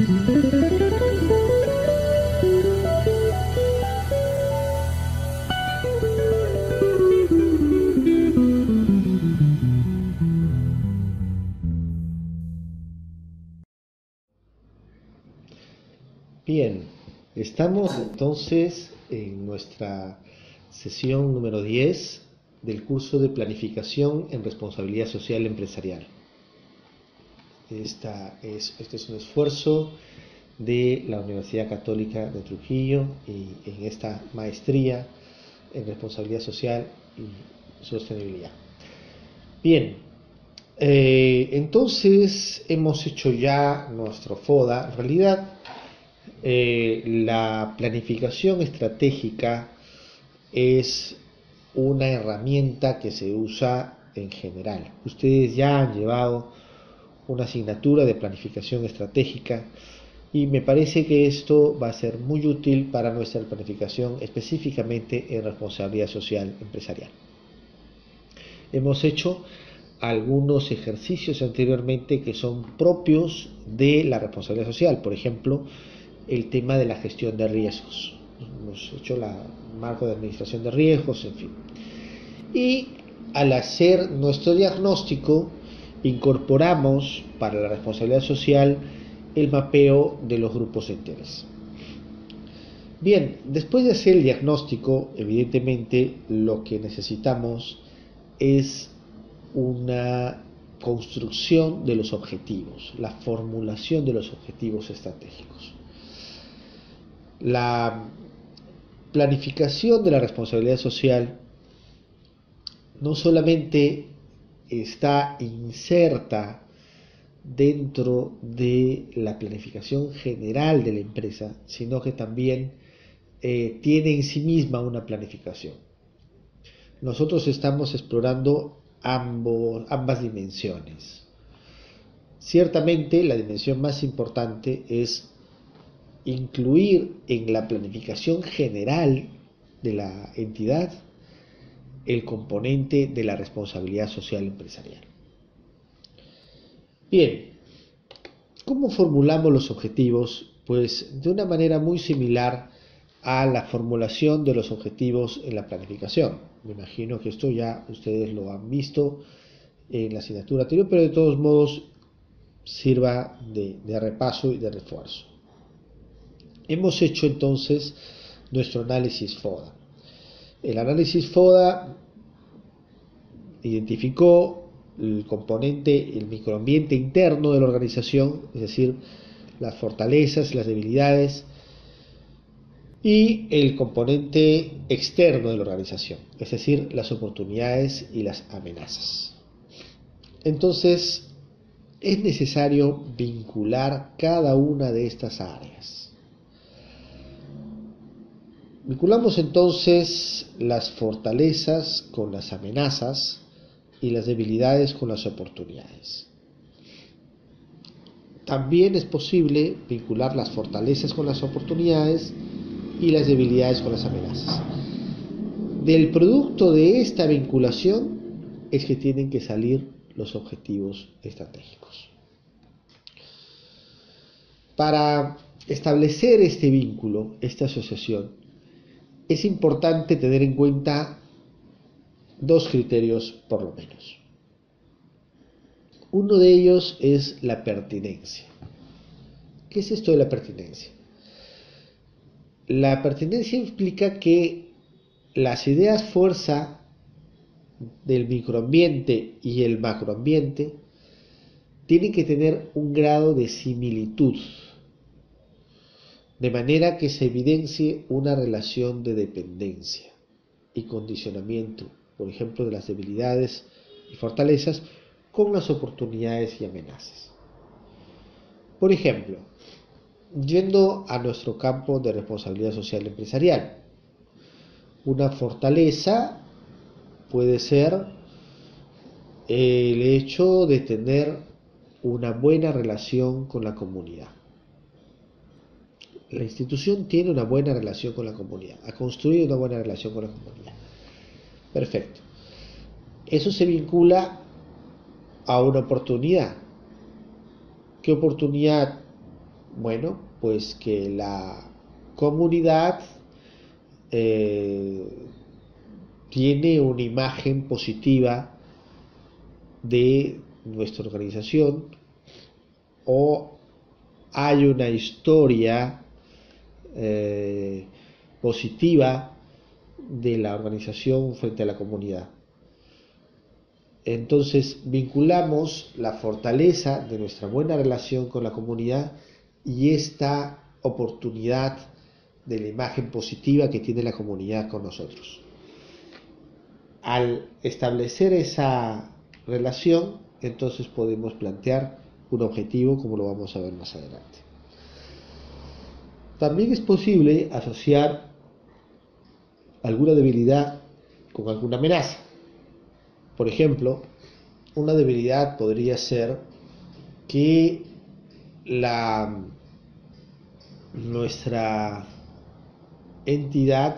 Bien, estamos entonces en nuestra sesión número 10 del curso de Planificación en Responsabilidad Social Empresarial. Este es un esfuerzo de la Universidad Católica de Trujillo y en esta maestría en Responsabilidad Social y Sostenibilidad. Bien, entonces hemos hecho ya nuestro FODA. En realidad, la planificación estratégica es una herramienta que se usa en general. Ustedes ya han llevado una asignatura de planificación estratégica y me parece que esto va a ser muy útil para nuestra planificación específicamente en responsabilidad social empresarial. Hemos hecho algunos ejercicios anteriormente que son propios de la responsabilidad social, por ejemplo, el tema de la gestión de riesgos. Hemos hecho el marco de administración de riesgos, en fin. Y al hacer nuestro diagnóstico, incorporamos para la responsabilidad social el mapeo de los grupos de interés. Bien, después de hacer el diagnóstico, evidentemente lo que necesitamos es una construcción de los objetivos, la formulación de los objetivos estratégicos. La planificación de la responsabilidad social no solamente está inserta dentro de la planificación general de la empresa, sino que también tiene en sí misma una planificación. Nosotros estamos explorando ambas dimensiones. Ciertamente la dimensión más importante es incluir en la planificación general de la entidad el componente de la responsabilidad social empresarial. Bien, ¿cómo formulamos los objetivos? Pues de una manera muy similar a la formulación de los objetivos en la planificación. Me imagino que esto ya ustedes lo han visto en la asignatura anterior, pero de todos modos sirva de repaso y de refuerzo. Hemos hecho entonces nuestro análisis FODA. El análisis FODA identificó el componente, el microambiente interno de la organización, es decir, las fortalezas, las debilidades, y el componente externo de la organización, es decir, las oportunidades y las amenazas. Entonces, es necesario vincular cada una de estas áreas. Vinculamos entonces las fortalezas con las amenazas y las debilidades con las oportunidades. También es posible vincular las fortalezas con las oportunidades y las debilidades con las amenazas. Del producto de esta vinculación es que tienen que salir los objetivos estratégicos. Para establecer este vínculo, esta asociación, es importante tener en cuenta dos criterios por lo menos. Uno de ellos es la pertinencia. ¿Qué es esto de la pertinencia? La pertinencia implica que las ideas fuerza del microambiente y el macroambiente tienen que tener un grado de similitud, de manera que se evidencie una relación de dependencia y condicionamiento, por ejemplo, de las debilidades y fortalezas con las oportunidades y amenazas. Por ejemplo, yendo a nuestro campo de responsabilidad social empresarial, una fortaleza puede ser el hecho de tener una buena relación con la comunidad. La institución tiene una buena relación con la comunidad, ha construido una buena relación con la comunidad. Perfecto. Eso se vincula a una oportunidad. ¿Qué oportunidad Bueno, pues que la comunidad eh, tiene una imagen positiva de nuestra organización, o hay una historia eh, positiva de la organización frente a la comunidad. Entonces vinculamos la fortaleza de nuestra buena relación con la comunidad y esta oportunidad de la imagen positiva que tiene la comunidad con nosotros. Al establecer esa relación, entonces podemos plantear un objetivo, como lo vamos a ver más adelante. También es posible asociar alguna debilidad con alguna amenaza. Por ejemplo, una debilidad podría ser que nuestra entidad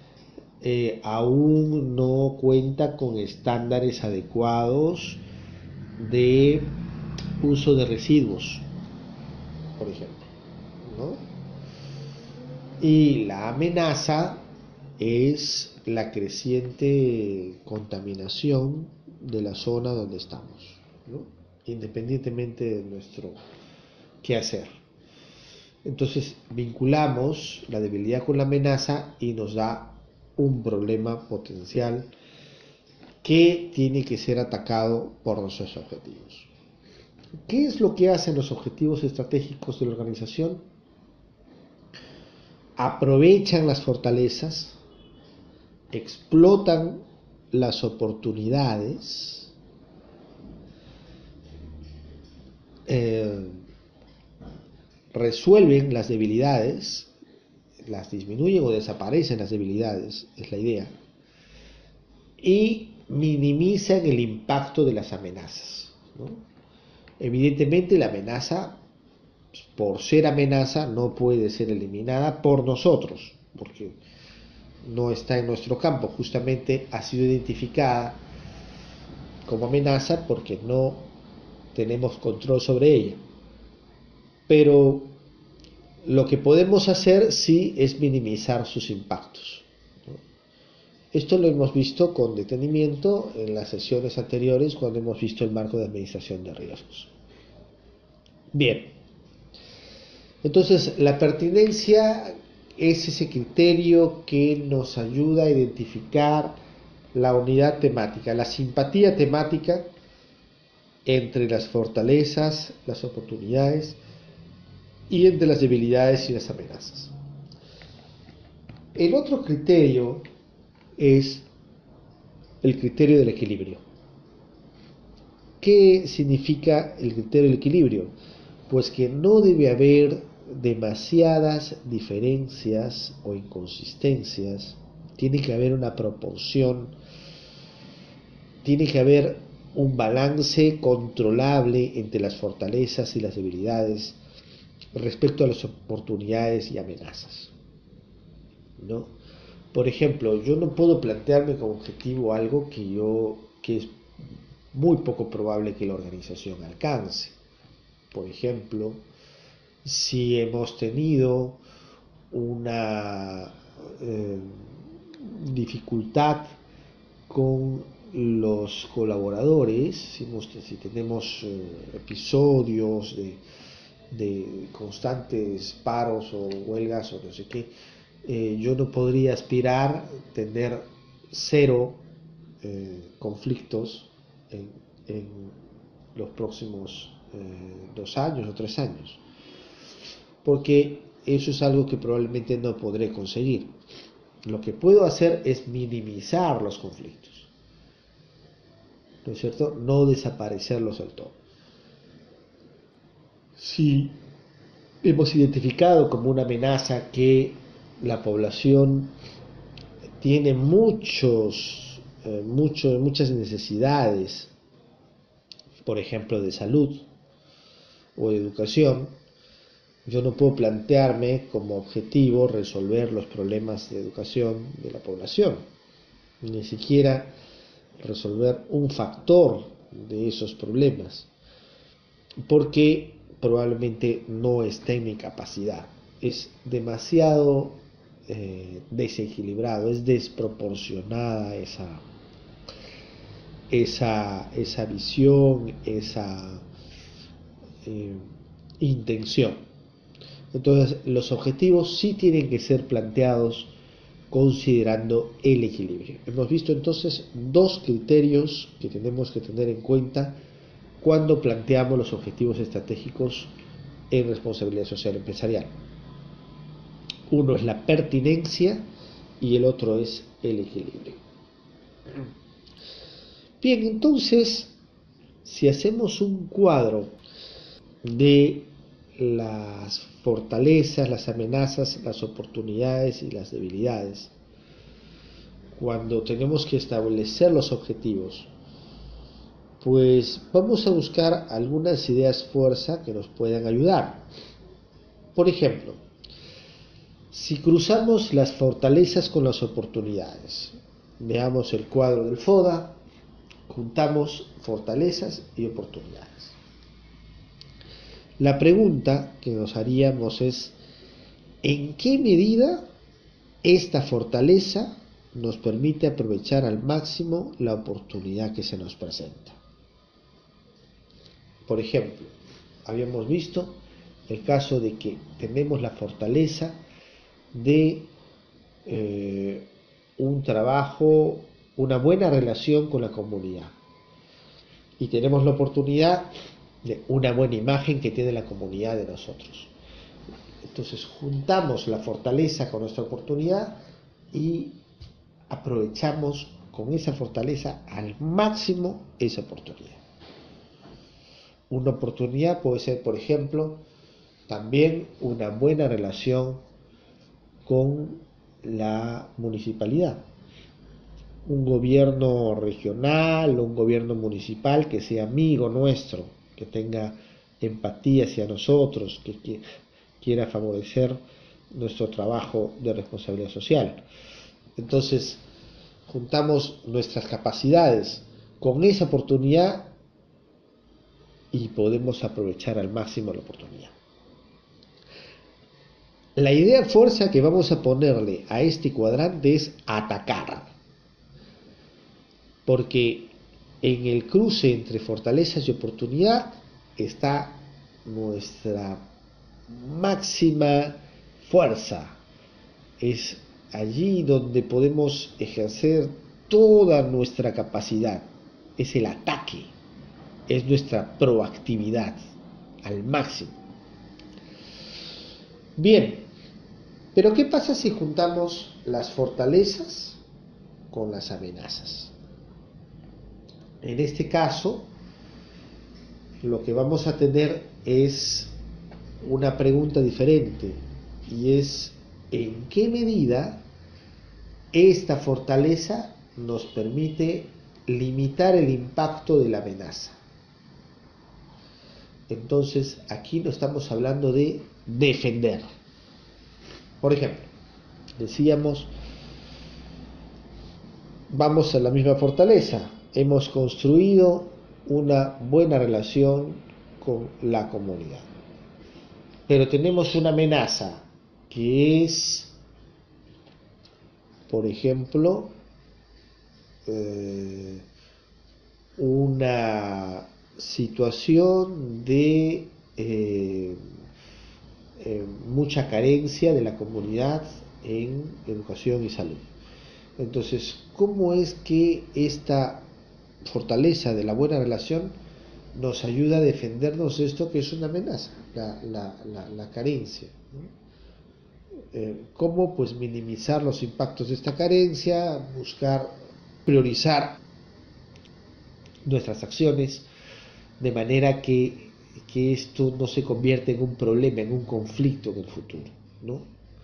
aún no cuenta con estándares adecuados de uso de residuos, por ejemplo, ¿no? Y la amenaza es la creciente contaminación de la zona donde estamos, ¿no? Independientemente de nuestro quehacer. Entonces vinculamos la debilidad con la amenaza y nos da un problema potencial que tiene que ser atacado por nuestros objetivos. ¿Qué es lo que hacen los objetivos estratégicos de la organización? Aprovechan las fortalezas, explotan las oportunidades, resuelven las debilidades, las disminuyen o desaparecen las debilidades, es la idea, y minimizan el impacto de las amenazas, ¿no? Evidentemente la amenaza, por ser amenaza, no puede ser eliminada por nosotros, porque no está en nuestro campo, justamente ha sido identificada como amenaza porque no tenemos control sobre ella. Pero lo que podemos hacer sí es minimizar sus impactos, ¿no? Esto lo hemos visto con detenimiento en las sesiones anteriores cuando hemos visto el marco de administración de riesgos. Bien, entonces la pertinencia es ese criterio que nos ayuda a identificar la unidad temática, la simpatía temática entre las fortalezas, las oportunidades y entre las debilidades y las amenazas. El otro criterio es el criterio del equilibrio. ¿Qué significa el criterio del equilibrio? Pues que no debe haber demasiadas diferencias o inconsistencias, tiene que haber una proporción, tiene que haber un balance controlable entre las fortalezas y las debilidades respecto a las oportunidades y amenazas, ¿no? Por ejemplo, yo no puedo plantearme como objetivo algo que es muy poco probable que la organización alcance. Por ejemplo, si hemos tenido una dificultad con los colaboradores, si tenemos episodios de constantes paros o huelgas o no sé qué, yo no podría aspirar a tener cero conflictos en los próximos 2 años o 3 años, porque eso es algo que probablemente no podré conseguir. Lo que puedo hacer es minimizar los conflictos, ¿no es cierto? No desaparecerlos del todo. Si hemos identificado como una amenaza que la población tiene muchas necesidades, por ejemplo, de salud o de educación, yo no puedo plantearme como objetivo resolver los problemas de educación de la población, ni siquiera resolver un factor de esos problemas, porque probablemente no esté en mi capacidad. Es demasiado desequilibrado, es desproporcionada esa visión, esa eh, intención. Entonces, los objetivos sí tienen que ser planteados considerando el equilibrio. Hemos visto entonces dos criterios que tenemos que tener en cuenta cuando planteamos los objetivos estratégicos en responsabilidad social empresarial. Uno es la pertinencia y el otro es el equilibrio. Bien, entonces, si hacemos un cuadro de las fortalezas, las amenazas, las oportunidades y las debilidades, cuando tenemos que establecer los objetivos, pues vamos a buscar algunas ideas fuerza que nos puedan ayudar. Por ejemplo, si cruzamos las fortalezas con las oportunidades, veamos el cuadro del FODA, juntamos fortalezas y oportunidades. La pregunta que nos haríamos es, ¿en qué medida esta fortaleza nos permite aprovechar al máximo la oportunidad que se nos presenta? Por ejemplo, habíamos visto el caso de que tenemos la fortaleza de un trabajo, una buena relación con la comunidad, y tenemos la oportunidad de una buena imagen que tiene la comunidad de nosotros. Entonces juntamos la fortaleza con nuestra oportunidad y aprovechamos con esa fortaleza al máximo esa oportunidad. Una oportunidad puede ser, por ejemplo, también una buena relación con la municipalidad. Un gobierno regional o un gobierno municipal que sea amigo nuestro, que tenga empatía hacia nosotros, que quiera favorecer nuestro trabajo de responsabilidad social. Entonces, juntamos nuestras capacidades con esa oportunidad y podemos aprovechar al máximo la oportunidad. La idea fuerza que vamos a ponerle a este cuadrante es atacar, porque en el cruce entre fortalezas y oportunidad está nuestra máxima fuerza. Es allí donde podemos ejercer toda nuestra capacidad. Es el ataque, es nuestra proactividad al máximo. Bien, pero ¿qué pasa si juntamos las fortalezas con las amenazas? En este caso, lo que vamos a tener es una pregunta diferente, y es ¿en qué medida esta fortaleza nos permite limitar el impacto de la amenaza? Entonces, aquí no estamos hablando de defender. Por ejemplo, decíamos, vamos a la misma fortaleza, hemos construido una buena relación con la comunidad, pero tenemos una amenaza que es, por ejemplo, una situación de mucha carencia de la comunidad en educación y salud. Entonces, ¿cómo es que esta fortaleza de la buena relación nos ayuda a defendernos de esto que es una amenaza, la carencia, ¿no? ¿Cómo pues minimizar los impactos de esta carencia? Buscar priorizar nuestras acciones de manera que esto no se convierta en un problema, en un conflicto en el futuro, ¿no?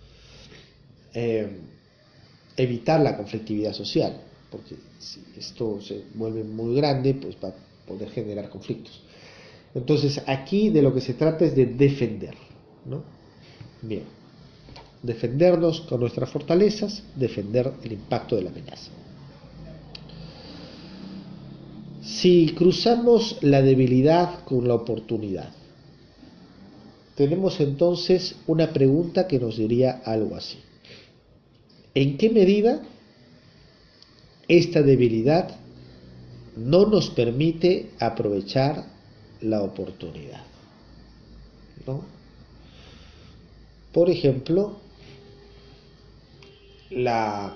Evitar la conflictividad social, porque si esto se vuelve muy grande, pues va a poder generar conflictos. Entonces aquí de lo que se trata es de defender, ¿no? Bien, defendernos con nuestras fortalezas, defender el impacto de la amenaza. Si cruzamos la debilidad con la oportunidad, tenemos entonces una pregunta que nos diría algo así. ¿En qué medida esta debilidad no nos permite aprovechar la oportunidad? ¿No? Por ejemplo, la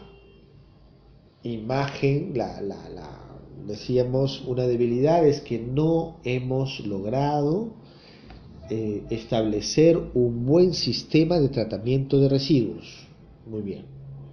imagen, decíamos, una debilidad es que no hemos logrado establecer un buen sistema de tratamiento de residuos. Muy bien.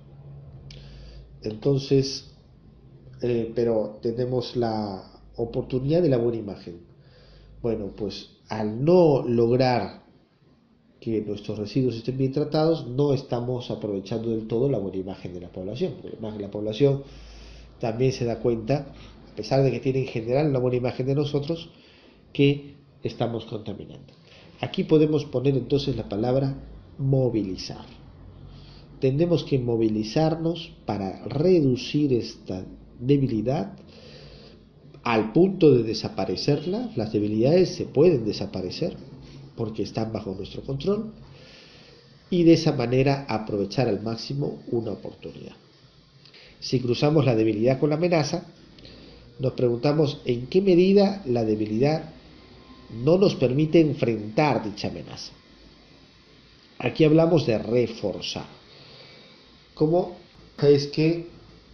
Entonces, pero tenemos la oportunidad de la buena imagen. Bueno, pues al no lograr que nuestros residuos estén bien tratados, no estamos aprovechando del todo la buena imagen de la población. Porque además la población también se da cuenta, a pesar de que tiene en general una buena imagen de nosotros, que estamos contaminando. Aquí podemos poner entonces la palabra movilizar. Tenemos que movilizarnos para reducir esta debilidad al punto de desaparecerla. Las debilidades se pueden desaparecer porque están bajo nuestro control y de esa manera aprovechar al máximo una oportunidad. Si cruzamos la debilidad con la amenaza, nos preguntamos en qué medida la debilidad no nos permite enfrentar dicha amenaza. Aquí hablamos de reforzar. ¿Cómo es que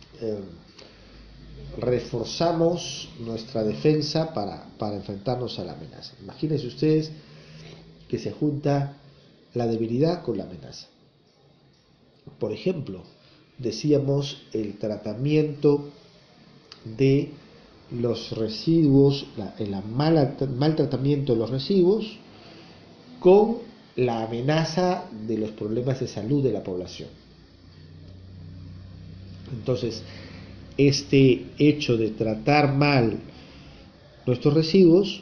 reforzamos nuestra defensa para enfrentarnos a la amenaza? Imagínense ustedes que se junta la debilidad con la amenaza. Por ejemplo, decíamos el tratamiento de los residuos, el mal tratamiento de los residuos con la amenaza de los problemas de salud de la población. Entonces, este hecho de tratar mal nuestros residuos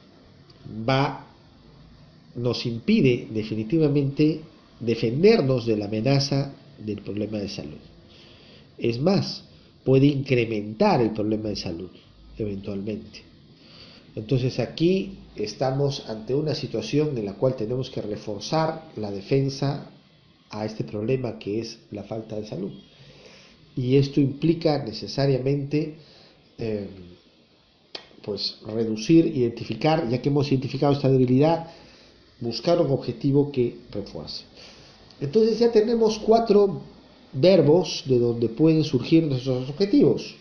nos impide definitivamente defendernos de la amenaza del problema de salud. Es más, puede incrementar el problema de salud eventualmente. Entonces aquí estamos ante una situación en la cual tenemos que reforzar la defensa a este problema que es la falta de salud. Y esto implica necesariamente reducir, identificar, ya que hemos identificado esta debilidad, buscar un objetivo que refuerce. Entonces ya tenemos 4 verbos de donde pueden surgir nuestros objetivos.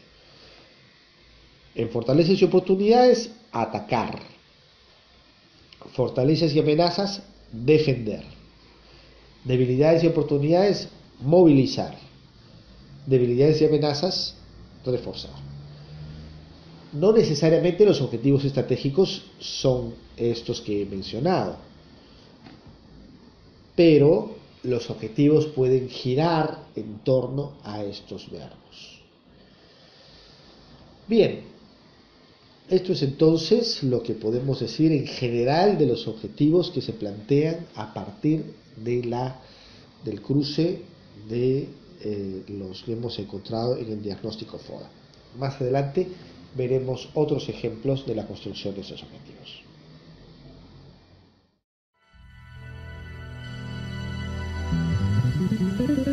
En fortalezas y oportunidades, atacar. Fortalezas y amenazas, defender. Debilidades y oportunidades, movilizar. Debilidades y amenazas, reforzar. No necesariamente los objetivos estratégicos son estos que he mencionado, pero los objetivos pueden girar en torno a estos verbos. Bien, esto es entonces lo que podemos decir en general de los objetivos que se plantean a partir del cruce de los que hemos encontrado en el diagnóstico FODA. Más adelante veremos otros ejemplos de la construcción de esos objetivos.